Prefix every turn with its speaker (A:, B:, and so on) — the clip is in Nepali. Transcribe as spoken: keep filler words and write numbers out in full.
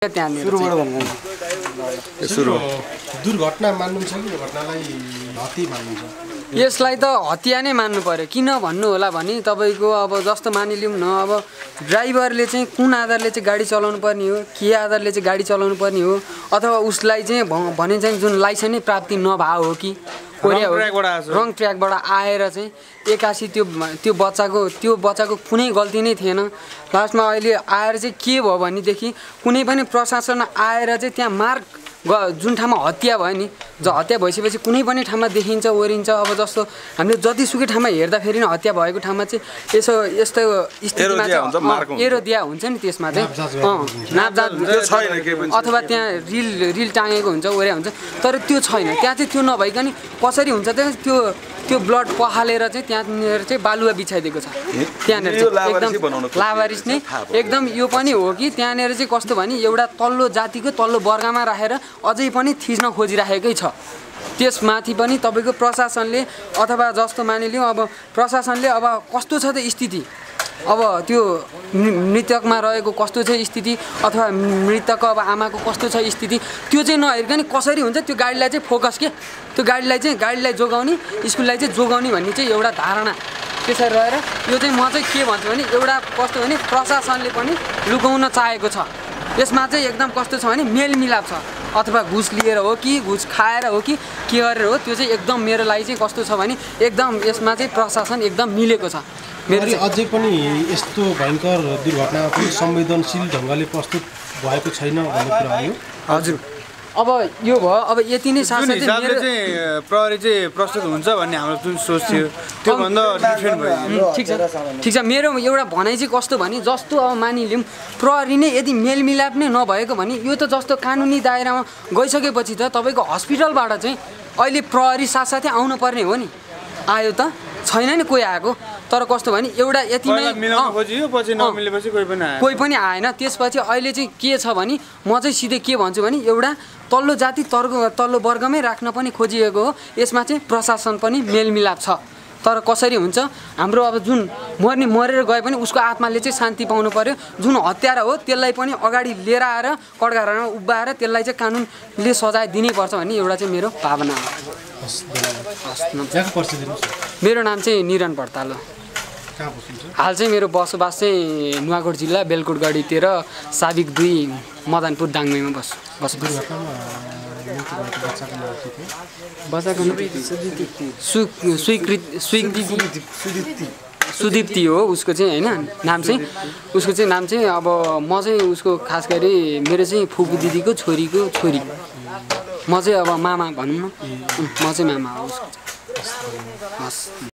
A: त्यहाँनिर
B: सुरुबाट भन्नु
C: सुरु
D: दुर्घटना मान्नु छ कि यो घटनालाई हत्या मान्नु छ?
A: यसलाई त हत्या नै मान्नु पर्यो। किन भन्नु होला भने तपाईँको अब जस्तो मानिलिउँ न, अब ड्राइभरले चाहिँ कुन आधारले चाहिँ गाडी चलाउनु पर्ने हो, के आधारले चाहिँ गाडी चलाउनु पर्ने हो, अथवा उसलाई चाहिँ भने चाहिँ जुन लाइसेन्स नै प्राप्ति नभएको हो कि रङ ट्र्याकबाट आएर चाहिँ एक्कासी त्यो त्यो बच्चाको त्यो बच्चाको कुनै गल्ती नै थिएन। लास्टमा अहिले आएर चाहिँ के भयो भनेदेखि कुनै पनि प्रशासन आएर चाहिँ त्यहाँ मार्ग जुन ठाउँमा हत्या भयो नि, ज हत्या भइसकेपछि कुनै पनि ठाउँमा देखिन्छ ओरिन्छ। अब जस्तो हामीले जतिसुकै ठाउँमा हेर्दाखेरि नि हत्या भएको ठाउँमा चाहिँ यसो यस्तो स्थितिमा चाहिँ एरो दिया हुन्छ नि, त्यसमा चाहिँ नापजात अथवा त्यहाँ रिल रिल टाँगेको हुन्छ ओरे हुन्छ, तर त्यो छैन। त्यहाँ चाहिँ त्यो नभइकन कसरी हुन्छ त्यहाँ त्यो त्यो ब्लड पखालेर चाहिँ त्यहाँनिर चाहिँ बालुवा बिछाइदिएको छ। त्यहाँनिर चाहिँ एकदम लावारिस नै एकदम यो पनि हो कि त्यहाँनिर चाहिँ कस्तो भने एउटा तल्लो जातिको तल्लो वर्गमा राखेर अझै पनि थिच्न खोजिराखेकै छ। त्यसमाथि पनि तपाईँको प्रशासनले अथवा जस्तो मानिलिउँ अब प्रशासनले अब कस्तो छ त स्थिति, अब त्यो मृतकमा रहेको कस्तो छ स्थिति अथवा मृतकको अब आमाको कस्तो छ स्थिति, त्यो चाहिँ नहेरिकन कसरी हुन्छ त्यो गाडीलाई चाहिँ फोकस के त्यो गाडीलाई चाहिँ गाडीलाई जोगाउने स्कुललाई चाहिँ जोगाउने भन्ने चाहिँ एउटा धारणा त्यसरी रहेर यो चाहिँ म चाहिँ के भन्छु भने एउटा कस्तो भने प्रशासनले पनि लुकाउन चाहेको छ। यसमा चाहिँ एकदम कस्तो छ भने मेलमिलाप छ, अथवा घुस लिएर हो कि घुस खाएर हो कि के गरेर हो, त्यो चाहिँ एकदम मेरो लागि चाहिँ कस्तो छ भने एकदम यसमा चाहिँ प्रशासन एकदम मिलेको छ।
D: मेरो अझै पनि यस्तो भयङ्कर दुर्घटना पनि संवेदनशील ढङ्गले प्रस्तुत भएको छैन भन्ने कुरा हो।
A: हजुर, अब यो भयो। अब यति नै साथै
C: चाहिँ प्रहरी चाहिँ प्रस्तुत हुन्छ भन्ने हाम्रो जुन सोच थियो त्यो भन्दा डिफ्रेन्ट भयो।
A: ठिक छ ठिक छ मेरो एउटा भनाइ चाहिँ कस्तो भने जस्तो अब मानिलिउँ प्रहरी नै यदि मेलमिलाप नै नभएको भने यो त जस्तो कानुनी दायरामा गइसकेपछि त तपाईँको हस्पिटलबाट चाहिँ अहिले प्रहरी साथसाथै आउनु पर्ने हो नि, आयो त छैन नि कोही आएको। तर कस्तो भने एउटा यतिमै कोही पनि आएन। त्यसपछि अहिले चाहिँ के छ भने म चाहिँ सिधै के भन्छु भने एउटा तल्लो जाति तर्को तल्लो वर्गमै राख्न पनि खोजिएको हो। यसमा चाहिँ प्रशासन पनि मेलमिलाप छ। तर कसरी हुन्छ हाम्रो अब जुन मर्ने मरेर गए पनि उसको आत्माले चाहिँ शान्ति पाउनु पर्यो। जुन हत्यारा हो त्यसलाई पनि अगाडि लिएर आएर कठघरामा उभ्याएर त्यसलाई चाहिँ कानुनले सजाय दिनैपर्छ भन्ने एउटा चाहिँ मेरो भावना हो। मेरो नाम चाहिँ निरन भट्टाल हो। हाल चाहिँ मेरो बसोबास चाहिँ नुवाकोट जिल्ला बेलकोटगढीतिर साबिक दुई मदनपुर दाङमैमा बस बसोबास। बच्चाको स्वीकृति स्वीकृति सुदीप्ति हो उसको चाहिँ होइन नाम चाहिँ उसको चाहिँ नाम चाहिँ अब म चाहिँ उसको खास गरी मेरो चाहिँ फुपू दिदीको छोरीको छोरी, म चाहिँ अब मामा भनौँ न, म चाहिँ मामा हो उसको। हस्।